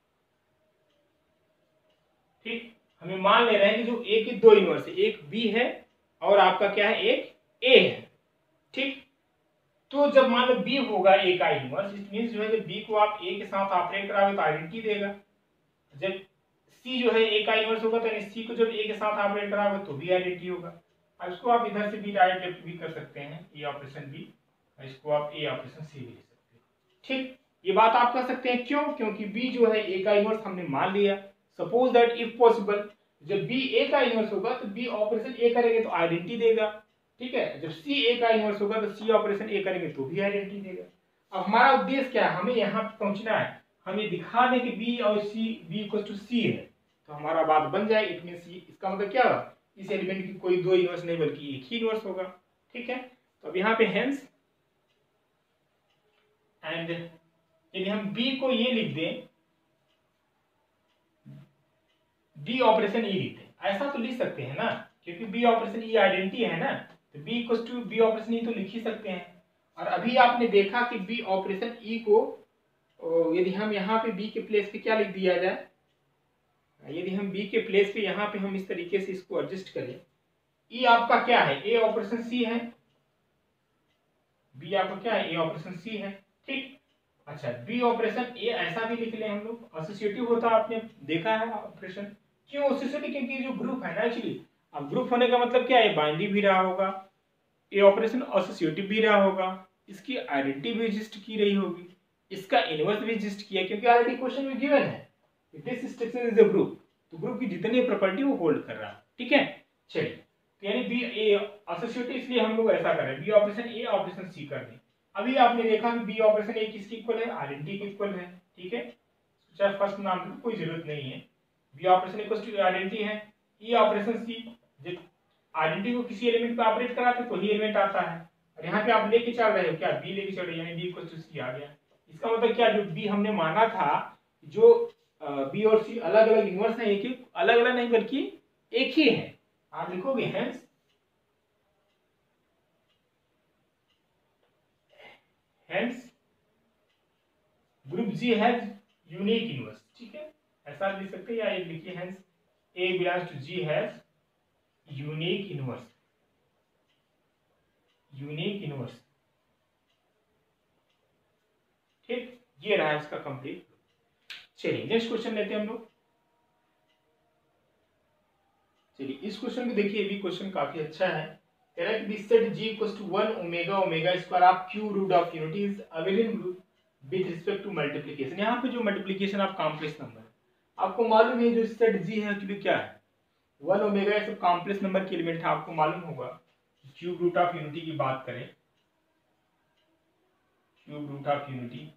ठीक। हमें मान ले रहे हैं कि जो ए के दो इनवर्स है, एक बी है और आपका क्या है, एक ए है, ठीक। तो जब मान लो बी होगा ए का इनवर्स, इट मींस जो है जब बी को आप ए के साथ ऑपरेट कराओगे तो आइडेंटिटी देगा। जब सी जो है ए का इनवर्स होगा तो सी को जब ए के साथ ऑपरेट कराओगे तो भी आइडेंटिटी होगा। अब इसको आप इधर से भी डायरेक्ट भी कर सकते हैं, ए ऑपरेशन बी, इसको आप ए ऑपरेशन सी भी ले सकते हैं, ठीक। ये बात आप कर सकते हैं, क्यों, क्योंकि बी जो है ए का इनवर्स हमने मान लिया। सपोज दैट इफ पॉसिबल, जब बी ए का इनवर्स होगा तो बी ऑपरेशन ए करेंगे तो आइडेंटिटी देगा, ठीक है। जब सी ए का इनवर्स होगा तो सी ऑपरेशन ए करेंगे तो भी आइडेंटिटी देगा। अब हमारा उद्देश्य क्या है, हमें यहाँ पे पहुंचना है, हमें दिखा दें कि बी और c b equal to c है, तो हमारा बात बन जाए। इट मीन सी, इसका मतलब क्या होगा, इस एलिमेंट की कोई दो इनवर्स नहीं बल्कि एक ही इनवर्स होगा, ठीक है। तो अब यहाँ पे हेंस एंड यदि हम बी को ये लिख दें, बी ऑपरेशन ई लिख दें, ऐसा तो लिख सकते हैं ना, क्योंकि बी ऑपरेशन ई आइडेंटिटी है ना, तो b equal to b operation e तो लिख ही सकते हैं। और अभी आपने देखा कि बी ऑपरेशन ई को यदि हम यहाँ पे बी के प्लेस पे क्या लिख दिया जाए, यदि हम बी के प्लेस पे यहाँ पे हम इस तरीके से इसको एडजस्ट करें, ई आपका क्या है, ए ऑपरेशन सी है, बी आपका क्या है, ए ऑपरेशन सी है, ठीक। अच्छा, बी ऑपरेशन ए ऐसा भी लिख लें हम लोग, एसोसिएटिव होता है, आपने देखा है ऑपरेशन, क्यों एसोसिएटिव, क्योंकि जो ग्रुप है ना एक्चुअली, अब ग्रुप होने का मतलब क्या है, बाइनरी भी रहा होगा, ए ऑपरेशन एसोसिएटिव भी रहा होगा, इसकी आइडेंटिटी भी एग्जिस्ट की रही होगी, इसका इनवर्स भी एग्जिस्ट किया, क्योंकि ऑलरेडी क्वेश्चन में गिवन है this structure is a group, तो ग्रुप की जितनी प्रॉपर्टी वो होल्ड कर रहा है, ठीक है। चलिए, यानी बी ए एसोसिएटिव, इसलिए हम लोग ऐसा करें, B operation A operation C कर दें। अभी आपने देखा कि बी ऑपरेशन ए किसकी इक्वल है, आइडेंटिटी के इक्वल है, ठीक है, चाहे फर्स्ट नाम की कोई जरूरत नहीं है, B operation equal to identity है। ई ऑपरेशन सी, जब आइडेंटिटी को किसी एलिमेंट पे ऑपरेट कराते तो ही एलिमेंट आता है, और यहाँ पे आप लेके चल रहे हो क्या, बी लेके चल रहे हो, यानी बी इक्वल टू सी आ गया। इसका मतलब क्या, जो बी हमने माना था, जो बी और सी अलग अलग इनवर्स है, एक ही, अलग अलग नहीं बल्कि एक ही है, आप लिखोगे hence hence group G has unique inverse, ठीक है, ऐसा लिख सकते हैं, या ये लिखिए hence A belongs to G has unique inverse, unique inverse. ठीक, ये रहा इसका कंप्लीट। चलिए नेक्स्ट क्वेश्चन लेते हैं हम लोग। चलिए इस क्वेश्चन को देखिए, भी क्वेश्चन काफी अच्छा है। कह रहा है कि this set g equals to one omega omega square of q root of unity is available with respect to multiplication. यहाँ पे जो मल्टीप्लिकेशन ऑफ कॉम्प्लेक्स नंबर, आपको मालूम है जो सेट g है एक्चुअली क्या है, वन ओमेगा सब कॉम्प्लेक्स नंबर के एलिमेंट है, आपको मालूम होगा। क्यूब रूट ऑफ यूनिटी की बात करें, क्यूब रूट ऑफ यूनिटी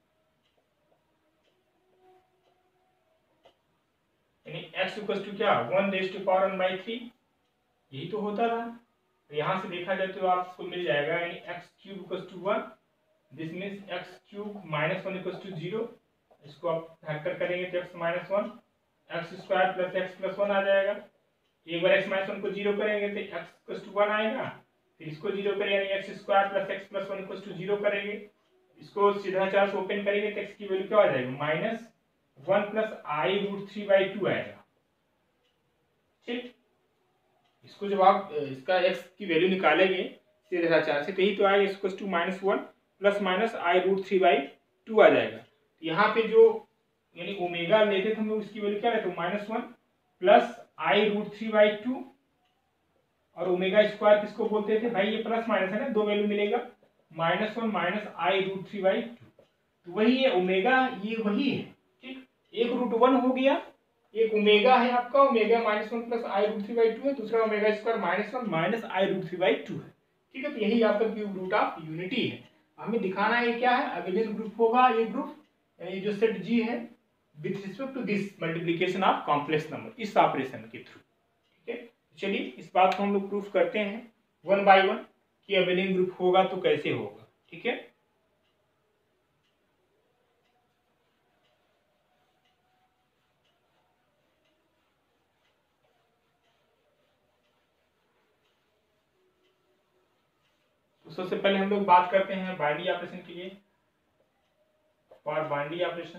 यानी x इक्वल्स टू क्या, one raise to power one by three, यही तो होता था। तो यहाँ से देखा जाए तो आपको मिल जाएगा, यानी x cube equals to one, this means x cube minus one equals to zero. इसको आप फैक्टर करेंगे तो x minus one, x square plus x plus one आ जाएगा। एक बार एक्स माइनस वन को जीरो करेंगे तो एक्स इक्वल्स टू वन आएगा, फिर इसको जीरो करेंगे यानी x square plus x plus one equals to zero करेंगे। इसको सीधा चार से ओपन करेंगे तो एक्स की वैल्यू क्या आ जाएगी, minus one plus i root three by two आएगा। ठीक, इसको जब आप इसका x की वैल्यू निकालेंगे सीधा चार से, तो यही तो आएगा equals to minus one plus minus i root three by two आ जाएगा। तो यहाँ पे जो यानी ओमेगा लेते थे हम लोग, इसकी वैल्यू क्या रहती है, minus one plus i root three by two, और ओमेगा स्क्वायर किसको बोलते थे भाई, ये प्लस माइनस है ना, दो वैल्यू मिलेगा, minus one minus i root three by two. तो वही है ओमेगा, ये वही है। ठीक, एक रूट वन हो गया, एक ओमेगा है आपका, omega minus one plus i root three by two है, दूसरा omega square minus one minus i root three by two है। ठीक है, तो यही आपका क्यूब रूट ऑफ यूनिटी है। हमें दिखाना है क्या है, अवेलेबल ग्रुप होगा ये ग्रुप, ये जो सेट जी है with respect to this multiplication of complex number, इस ऑपरेशन के थ्रू। ठीक है, चलिए इस बात को हम लोग प्रूफ करते हैं वन बाय वन कि अवेलेबल ग्रुप होगा तो कैसे होगा। ठीक है, सबसे पहले हम लोग बात करते हैं बाइनरी ऑपरेशन के लिए, फॉर बाइनरी ऑपरेशन।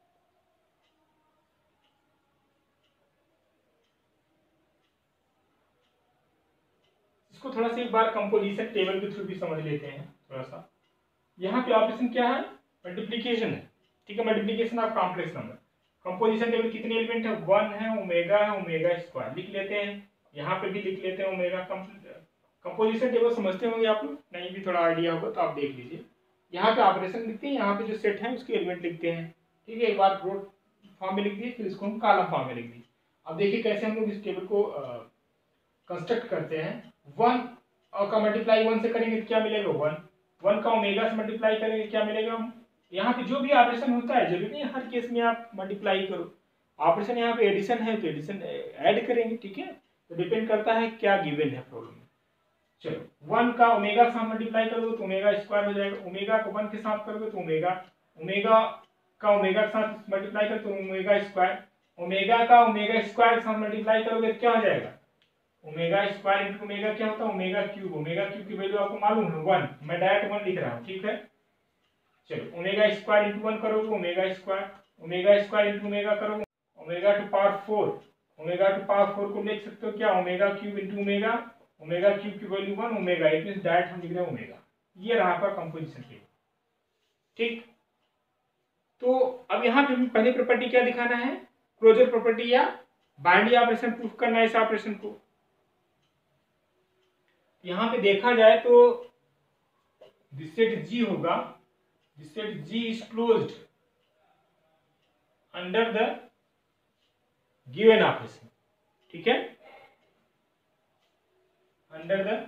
इसको थोड़ा सा एक बार कंपोजिशन टेबल के थ्रू भी समझ लेते हैं थोड़ा सा। यहाँ पे ऑपरेशन क्या है, मल्टीप्लीकेशन है। ठीक है, multiplication of complex number. Composition table कितने एलिमेंट है, वन है, ओमेगा है, ओमेगा स्क्वायर लिख लेते हैं, यहाँ पे भी लिख लेते हैं ओमेगा। कंपोजिशन टेबल समझते होंगे आप लोग, नहीं भी थोड़ा आइडिया होगा तो आप देख लीजिए। यहाँ पे ऑपरेशन लिखते हैं, यहाँ पे जो सेट है उसके एलिमेंट लिखते हैं। ठीक है, एक बार ब्रॉड फॉर्म में लिख दिए, फिर इसको हम कॉलम फॉर्म में लिख दिए। अब देखिए कैसे हम लोग इस टेबल को कंस्ट्रक्ट करते हैं। वन और का मल्टीप्लाई वन से करेंगे तो क्या मिलेगा, वन। वन का ओमेगा से मल्टीप्लाई करेंगे क्या मिलेगा। यहाँ पे जो भी ऑपरेशन होता है, जरूरी नहीं हर केस में आप मल्टीप्लाई करो। ऑपरेशन यहाँ पे एडिशन है तो एडिशन ऐड करेंगे। ठीक है, तो डिपेंड करता है क्या गिवन है प्रॉब्लम में। चलो, वन का ओमेगा के साथ मल्टीप्लाई करोगे तो ओमेगा स्क्वायर हो जाएगा, ओमेगा को वन के साथ करोगे तो ओमेगा, ओमेगा का ओमेगा के साथ मल्टीप्लाई करोगे तो ओमेगा स्क्वायर, ओमेगा का ओमेगा स्क्वायर के साथ मल्टीप्लाई करोगे तो क्या हो जाएगा, ओमेगा स्क्वायर इंटू ओमेगा क्या होता है, ओमेगा क्यूब। ओमेगा क्यूब की वैल्यू आपको मालूम है वन, मैं डायरेक्ट वन लिख रहा हूँ। ठीक है, चलो ओमेगा स्क्वायर इंटू वन करोगे omega square, omega square into omega करोगे omega to power four, omega to power four को लिख सकते हो क्या, omega cube into omega, omega cube की value one, omega, it means direct हम लिख रहे हैं ओमेगा। ये रहा आपका कंपोजिशन टेबल। ठीक, तो अब यहाँ पे पहली प्रॉपर्टी क्या दिखाना है, क्लोजर प्रॉपर्टी या बाइनरी ऑपरेशन प्रूफ करना है इस ऑपरेशन को। यहाँ पे देखा जाए तो दिस सेट जी होगा, this set G is closed under the given operation. ठीक है, अंडर द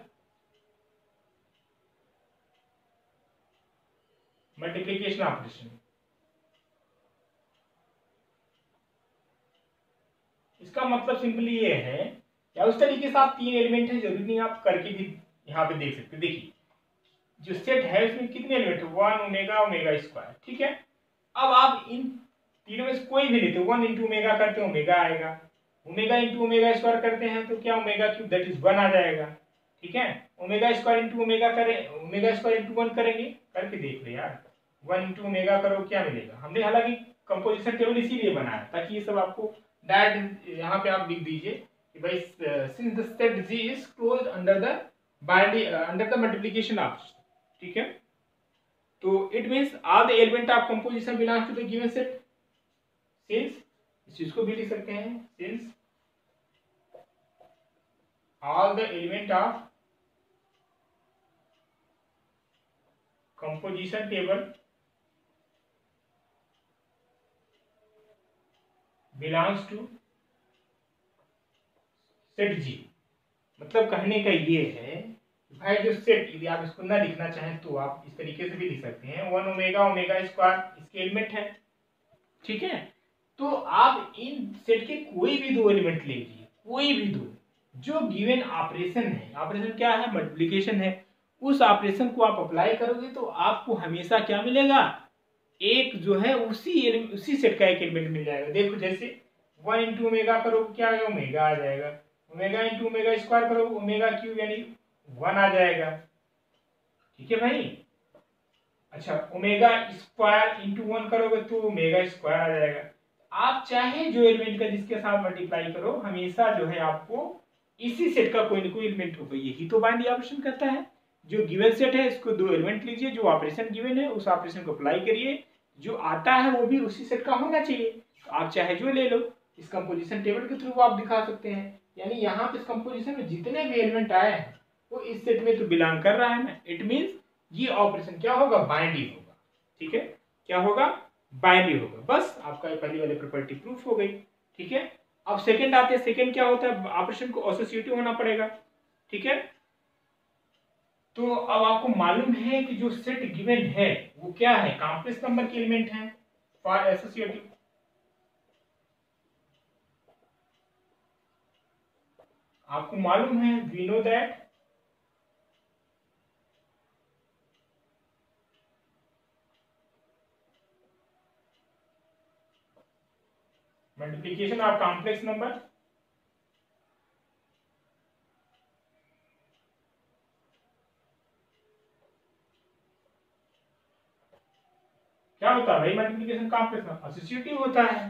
मल्टीप्लिकेशन ऑपरेशन। इसका मतलब सिंपली ये है, या उस तरीके से आप तीन एलिमेंट है, जरूरी नहीं आप करके भी यहाँ पे देख सकते। देखिए जो सेट है उसमें कितने एलिमेंट है, वन, ओमेगा, ओमेगा स्क्वायर। ठीक है, अब आप इन तीनों में से कोई भी लेते हो, वन इंटू ओमेगा करते हो ओमेगा आएगा, ओमेगा इंटू ओमेगा स्क्वायर करते हैं तो क्या omega cube that is one आ जाएगा। ठीक है, ओमेगा स्क्वायर इंटू ओमेगा करें, ओमेगा स्क्वायर इंटू वन करेंगे, करके देख लो यार, वन इंटू ओमेगा करो क्या मिलेगा। हमने हालांकि कंपोजिशन टेबल इसीलिए बनाया ताकि ये सब आपको डायरेक्ट यहाँ पे आप लिख दीजिए भाई since the set G is closed under the binary uh, under the multiplication option, ठीक है। तो it means all the element of composition belongs to the given set, since इस चीज को भी लिख सकते हैं, since all the element of composition table belongs to set G। मतलब कहने का ये है भाई जो सेट, यदि आप इसको ना लिखना चाहें तो आप इस तरीके से भी लिख सकते हैं, वन ओमेगा ओमेगा स्क्वायर इसके एलिमेंट है, ठीक है। तो आप इन सेट के कोई भी दो एलिमेंट ले लीजिए, कोई भी दो, जो गिवन ऑपरेशन है, ऑपरेशन क्या है, मल्टीप्लिकेशन है, उस ऑपरेशन को आप अप्लाई करोगे तो आपको हमेशा क्या मिलेगा, एक जो है उसी उसी सेट का एक एलिमेंट मिल जाएगा। देखो जैसे वन इंटू ओमेगा करो क्या आएगा, ओमेगा आ जाएगा, ओमेगा इंटू ओमेगा स्क्वायर करो ओमेगा क्यूब यानी वन आ जाएगा, ठीक है भाई। अच्छा ओमेगा स्क्वायर इंटू वन करोगे तो ओमेगा स्क्वायर आ जाएगा। आप चाहे जो एलिमेंट का जिसके साथ मल्टीप्लाई करो, हमेशा जो है आपको इसी सेट का कोई ना कोई एलिमेंट होगा। यही तो बाइनरी ऑपरेशन करता है। जो गिवन सेट है इसको दो एलिमेंट लीजिए, जो ऑपरेशन गिवन है उस ऑपरेशन को अप्लाई करिए, जो आता है वो भी उसी सेट का होना चाहिए। तो आप चाहे जो ले लो, इस कंपोजिशन टेबल के थ्रू आप दिखा सकते हैं। यानी यहाँ पे इस कंपोजिशन में जितने भी एलिमेंट आए हैं वो इस सेट में तो बिलोंग कर रहा है ना, इट मींस ये ऑपरेशन क्या होगा, बाइनरी होगा, ठीक है। क्या होगा, बाइनरी होगा। बस आपका ये पहली वाली प्रॉपर्टी प्रूफ हो गई, ठीक है। अब सेकंड आते हैं, सेकंड क्या होता है, ऑपरेशन को एसोसिएटिव होना पड़ेगा, ठीक है। तो अब आपको मालूम है कि जो सेट गिवन है वो क्या है, कॉम्प्लेक्स नंबर के एलिमेंट है फॉर एसोसिएटिव। आपको मालूम है, we know that multiplication of complex number क्या होता है भाई, मल्टीप्लिकेशन कॉम्प्लेक्स नंबर एसोसिएटिव होता है,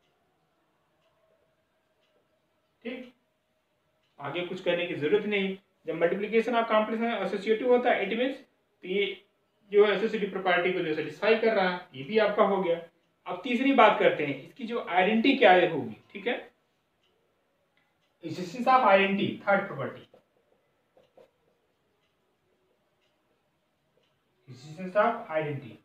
ठीक। आगे कुछ करने की जरूरत नहीं। जब multiplication of complex number associative होता है इट मींस तो ये जो एसोसिएटिव प्रॉपर्टी को जो सेटिस्फाई कर रहा है, ये भी आपका हो गया। अब तीसरी बात करते हैं, इसकी जो आइडेंटिटी क्या होगी, ठीक है। Existence of identity, third property, existence of identity.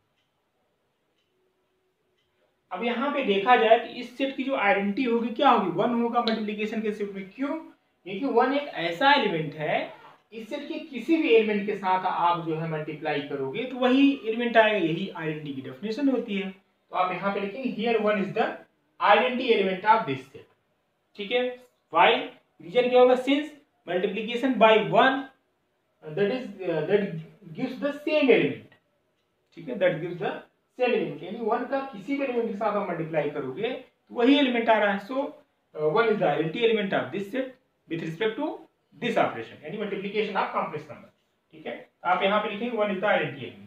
अब यहाँ पे देखा जाए तो इस सेट की जो आइडेंटिटी होगी क्या होगी, वन होगा मल्टीप्लिकेशन के सेट में। क्यों, क्योंकि वन एक ऐसा एलिमेंट है, इस सेट के किसी भी एलिमेंट के साथ आप जो है मल्टीप्लाई करोगे तो वही एलिमेंट आएगा। यही आइडेंटिटी की डेफिनेशन होती है। तो आप यहाँ पे लिखेंगे here one is the identity element of this set, ठीक है। व्हाई, रीजन क्या होगा, since multiplication by one that is that gives the same element, ठीक है, that gives the same element. यानी वन का किसी भी एलिमेंट के साथ आप मल्टीप्लाई करोगे तो वही एलिमेंट आ रहा है। So one is the identity element of this set with respect to this operation, यानी मल्टीप्लिकेशन ऑफ कॉम्प्लेक्स नंबर, ठीक है। आप यहाँ पे लिखेंगे one is the identity element,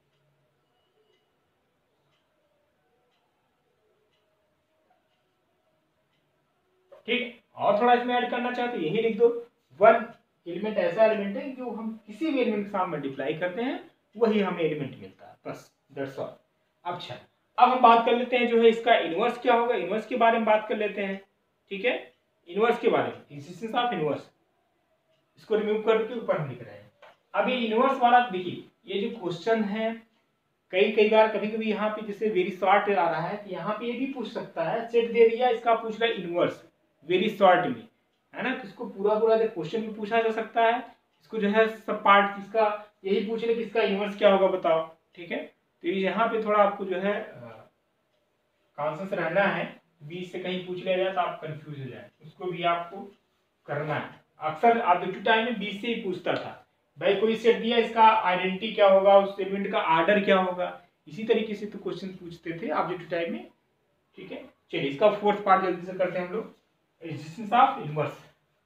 ठीक। और थोड़ा इसमें ऐड करना चाहते यही लिख दो, वन एलिमेंट ऐसा एलिमेंट है जो हम किसी भी एलिमेंट के साथ मल्टीप्लाई करते हैं वही हमें एलिमेंट मिलता है, बस दैट्स ऑल। अच्छा अब हम बात कर लेते हैं जो है इसका इनवर्स क्या होगा, इनवर्स के बारे में बात कर लेते हैं, ठीक है। इनवर्स के बारे में, एक्जिस्टेंस ऑफ इनवर्स, इसको रिमूव करके ऊपर हम लिख रहे हैं। अब ये इनवर्स वाला देखिए, ये जो क्वेश्चन है कई कई बार कभी कभी यहाँ पे जैसे वेरी शॉर्ट आ रहा है, तो यहाँ पे ये भी पूछ सकता है, सेट दे दिया इसका पूछ रहा है इनवर्स वेरी शॉर्ट में, है ना। तो इसको पूरा पूरा जो क्वेश्चन में पूछा जा सकता है, इसको जो है सब पार्ट किसका यही पूछ ले किसका इनवर्स क्या होगा बताओ, ठीक है। तो यहाँ पे थोड़ा आपको जो है कॉन्शियस रहना है, बीच से कहीं पूछ लिया जाए तो आप कंफ्यूज हो जाए, उसको भी आपको करना है। अक्सर ऑब्जेक्टिव टाइम में बीच से ही पूछता था, भाई कोई सेट दिया इसका आइडेंटिटी क्या होगा, उस एलिमेंट का आर्डर क्या होगा, इसी तरीके से तो क्वेश्चन पूछते थे ऑब्जेक्टिव टाइम में, ठीक है। चलिए इसका फोर्थ पार्ट जल्दी से करते हैं हम लोग, existence of inverse.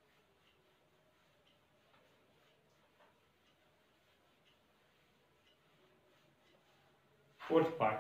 Fourth part,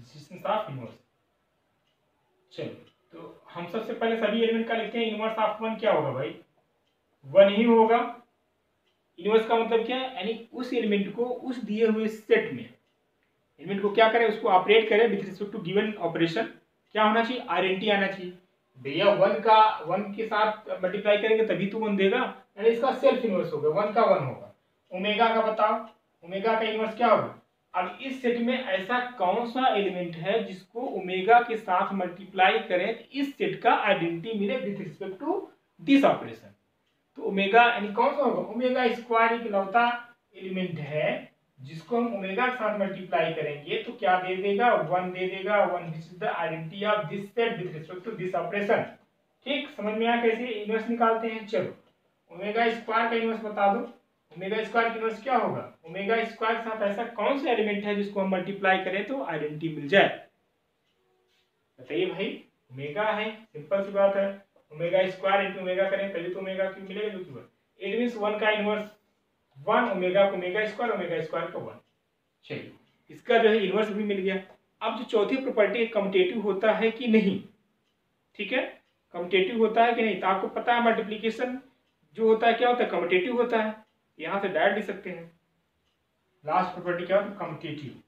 distance of inverse. चलो तो हम सबसे पहले सभी एलिमेंट का लिखते हैं। इनवर्स ऑफ वन क्या होगा भाई, वन ही होगा। इनवर्स का मतलब क्या है, यानी उस एलिमेंट को उस दिए हुए सेट में एलिमेंट को क्या करें, उसको ऑपरेट करें with respect to given operation. क्या होना चाहिए, आइडेंटिटी आना चाहिए। भैया वन का वन के साथ मल्टीप्लाई करेंगे तभी तो वन देगा, यानी इसका सेल्फ इनवर्स होगा, वन का वन होगा। ओमेगा का बताओ, ओमेगा का इनवर्स क्या होगा। अब इस सेट में ऐसा कौन सा एलिमेंट है जिसको ओमेगा के साथ मल्टीप्लाई करें तो इस सेट का आइडेंटिटी मिले with respect to this operation. तो ओमेगा यानी कौन सा होगा, ओमेगा स्क्वायर इकलौता एलिमेंट है जिसको हम ओमेगा के साथ मल्टीप्लाई करेंगे तो क्या दे देगा, वन दे देगा। One which is the identity of this set with respect to this operation. ठीक, समझ में आया कैसे इनवर्स निकालते हैं। चलो ओमेगा स्क्वायर का इनवर्स बता दो। ओमेगा स्क्वायर का इनवर्स क्या होगा, ओमेगा स्क्वायर के साथ ऐसा कौन सा एलिमेंट है जिसको हम मल्टीप्लाई करें तो आइडेंटिटी मिल जाए, बताइए भाई। ओमेगा है, सिंपल सी बात है। ओमेगा स्क्वायर इंटू ओमेगा करें तभी तो ओमेगा क्यूब मिलेगा, जो कि इट मींस वन का इनवर्स वन, ओमेगा को ओमेगा स्क्वायर, ओमेगा स्क्वायर का वन। चलिए इसका जो है इनवर्स भी मिल गया। अब जो चौथी प्रॉपर्टी कम्यूटेटिव होता है कि नहीं, ठीक है, कम्यूटेटिव होता है कि नहीं। तो आपको पता है मल्टीप्लिकेशन जो होता है क्या होता है, कम्यूटेटिव होता है। यहां से डायरेक्ट लिख सकते हैं। लास्ट प्रॉपर्टी क्या होता है, कम्यूटेटिव।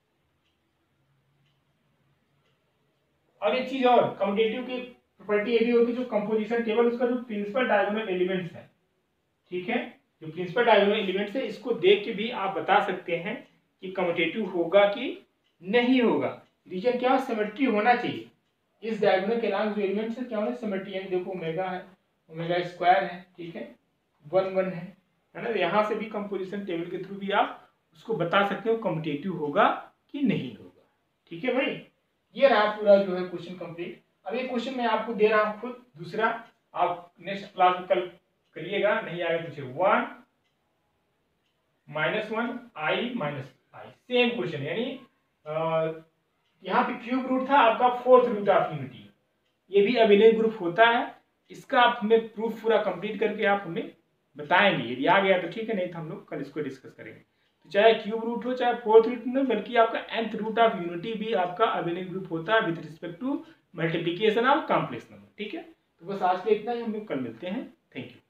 और एक चीज और, कम्यूटेटिव की प्रॉपर्टी ये भी होती है जो कंपोजिशन टेबल उसका जो प्रिंसिपल डायगोनल एलिमेंट्स है, ठीक है, जो प्रिंसिपल डायगोनल एलिमेंट्स है इसको देख के भी आप बता सकते हैं कि कम्यूटेटिव होगा कि नहीं होगा। रीजन क्या, सिमेट्री होना चाहिए। इस डायगोनल के नाम जो एलिमेंट्स है क्या होना, सिमेट्री। यानी देखो ओमेगा है, ओमेगा स्क्वायर है, ठीक है, वन वन है, है ना। यहाँ से भी कंपोजिशन टेबल के थ्रू भी आप उसको बता सकते हो कम्यूटेटिव होगा कि नहीं होगा। ठीक है भाई, ये रहा पूरा जो है क्वेश्चन कंप्लीट। अब ये क्वेश्चन मैं आपको दे रहा हूँ खुद दूसरा, आप नेक्स्ट क्लास में कल करिएगा, नहीं आएगा पूछे। One minus one i minus i, same question, यानी यहाँ पे क्यूब रूट था आपका फोर्थ रूट ऑफ यूनिटी। ये भी अभिनय ग्रुप होता है। इसका आप हमें प्रूफ पूरा कंप्लीट करके आप हमें बताएंगे, यदि आ गया तो ठीक है, नहीं तो हम लोग कल इसको डिस्कस करेंगे। तो चाहे क्यूब रूट हो चाहे फोर्थ रूट में, बल्कि आपका nth रूट ऑफ यूनिटी भी आपका अभिनय ग्रुप होता है with respect to multiplication of complex number. ठीक है, तो बस आज के इतना ही, हम लोग कल मिलते हैं। Thank you.